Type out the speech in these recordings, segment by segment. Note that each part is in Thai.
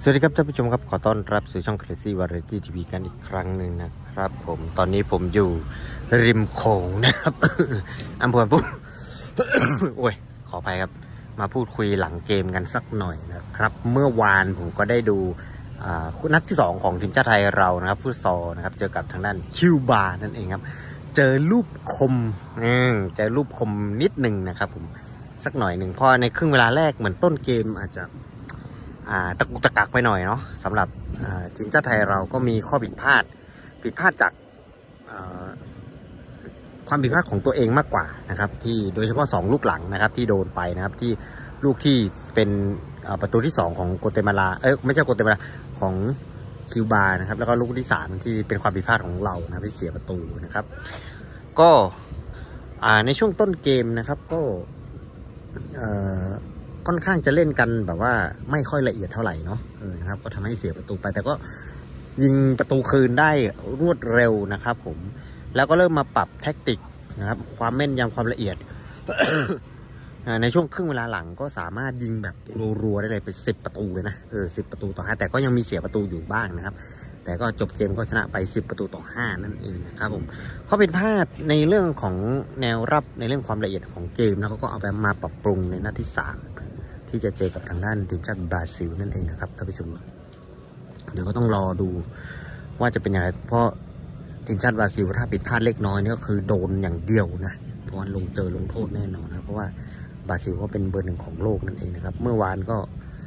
สวัสดีครับท่านผู้ชมครับขอต้อนรับสู่ช่อง Crazy Variety TV กันอีกครั้งหนึ่งนะครับผมตอนนี้ผมอยู่ริมโขงนะครับ อำเภอปุ๊บ โอ้ยขออภัยครับมาพูดคุยหลังเกมกันสักหน่อยนะครับเมื่อวานผมก็ได้ดูนัดที่2ของทีมชาติไทยเรานะครับฟุตซอลนะครับเจอกับทางด้านคิวบานั่นเองครับเจอรูปคมเจอรูปคมนิดหนึ่งนะครับผมสักหน่อยหนึ่งเพราะในครึ่งเวลาแรกเหมือนต้นเกมอาจจะตะกุกตะกักไปหน่อยเนาะสำหรับทีมชาติไทยเราก็มีข้อผิดพลาดจากความผิดพลาดของตัวเองมากกว่านะครับที่โดยเฉพาะ2ลูกหลังนะครับที่โดนไปนะครับที่ลูกที่เป็นประตูที่2ของโกเตมาลาไม่ใช่โกเตมาลาของคิวบานะครับแล้วก็ลูกที่3ที่เป็นความผิดพลาดของเรานะที่เสียประตูนะครับก็ในช่วงต้นเกมนะครับก็ค่อนข้างจะเล่นกันแบบว่าไม่ค่อยละเอียดเท่าไหร่เนาะนะครับก็ทำให้เสียประตูไปแต่ก็ยิงประตูคืนได้รวดเร็วนะครับผมแล้วก็เริ่มมาปรับแท็กติกนะครับความแม่นยำความละเอียด ในช่วงครึ่งเวลาหลังก็สามารถยิงแบบรัวๆได้เลยเป็น10ประตูเลยนะ10ประตูต่อ5แต่ก็ยังมีเสียประตูอยู่บ้างนะครับแต่ก็จบเกมก็ชนะไป10ประตูต่อ5นั่นเองนะครับผมเขาเป็นพลาดในเรื่องของแนวรับในเรื่องความละเอียดของเกมแล้วเขาก็เอาไปมาปรับปรุงในนัดที่3ที่จะเจอกับทางด้านทีมชาติบราซิลนั่นเองนะครับท่านผู้ชมเดี๋ยวก็ต้องรอดูว่าจะเป็นอย่างไรเพราะทีมชาติบราซิลถ้าผิดพลาดเล็กน้อยนี่ก็คือโดนอย่างเดียวนะเพราะว่าลงโทษแน่นอนนะเพราะว่าบราซิลก็เป็นเบอร์1ของโลกนั่นเองนะครับเมื่อวานก็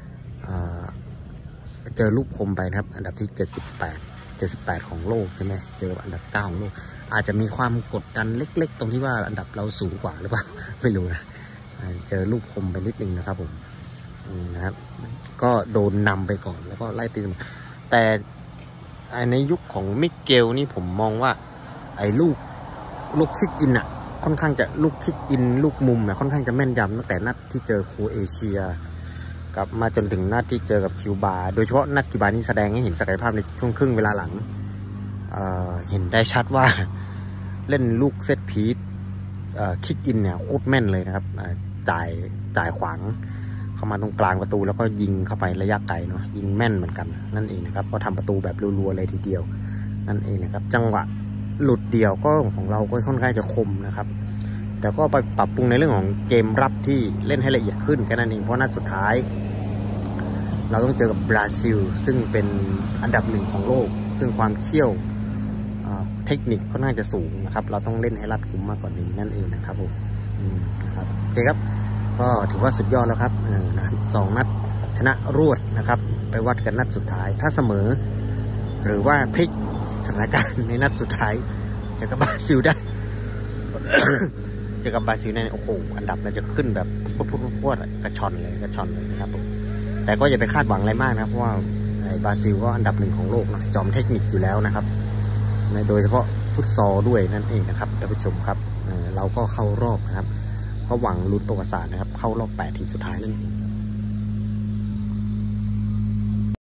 เจอลูกคมไปนะครับอันดับที่78ของโลกใช่ไหมเจออันดับ9ของโลกอาจจะมีความกดดันเล็กๆตรงที่ว่าอันดับเราสูงกว่าหรือเปล่าไม่รู้นะเจอลูกคมไปนิดนึงนะครับผมนะครับก็โดนนำไปก่อนแล้วก็ไล่ตีเสมอแต่ในยุคของมิเกลนี่ผมมองว่าไอ้ลูกคิกอินค่อนข้างจะลูกคิกอินลูกมุมค่อนข้างจะแม่นยำตั้งแต่นัดที่เจอโครเอเชียกลับมาจนถึงนัดที่เจอกับคิวบาโดยเฉพาะนัดคิวบานี่แสดงให้เห็นศักยภาพในช่วงครึ่งเวลาหลังเห็นได้ชัดว่าเล่นลูกเซตพีซคิกอินเนี่ยโคตรแม่นเลยนะครับจ่ายขวางเข้ามาตรงกลางประตูแล้วก็ยิงเข้าไประยะไกลเนาะยิงแม่นเหมือนกันนั่นเองนะครับก็ทำประตูแบบรัวๆเลยทีเดียวนั่นเองนะครับจังหวะหลุดเดี่ยวก็ของเราก็ค่อนข้างจะคมนะครับแต่ก็ไปปรับปรุงในเรื่องของเกมรับที่เล่นให้ละเอียดขึ้นแค่นั้นเองเพราะนัดสุดท้ายเราต้องเจอกับบราซิลซึ่งเป็นอันดับ1ของโลกซึ่งความเชี่ยวเทคนิคค่อนข้างจะสูงนะครับเราต้องเล่นให้รัดกุมมากกว่านี้นั่นเองนะครับผมนะครับโอเคครับก็ถือว่าสุดยอดแล้วครับ2 นัดชนะรวดนะครับไปวัดกันนัดสุดท้ายถ้าเสมอหรือว่าพลิกสถานการณ์ในนัดสุดท้ายเจอกับบราซิลได้ เจอกับบราซิลเนี่ยโอ้โหอันดับมันจะขึ้นแบบพวดกระชอนเลยนะครับผมแต่ก็อย่าไปคาดหวังอะไรมากนะเพราะว่าบราซิลก็อันดับ1ของโลกนะจอมเทคนิคอยู่แล้วนะครับโดยเฉพาะฟุตซอลด้วยนั่นเองนะครับท่านผู้ชมครับเราก็เข้ารอบนะครับก็หวังลุ้นประวัติศาสตร์นะครับเข้ารอบ8 ทีมสุดท้ายนั่นเอง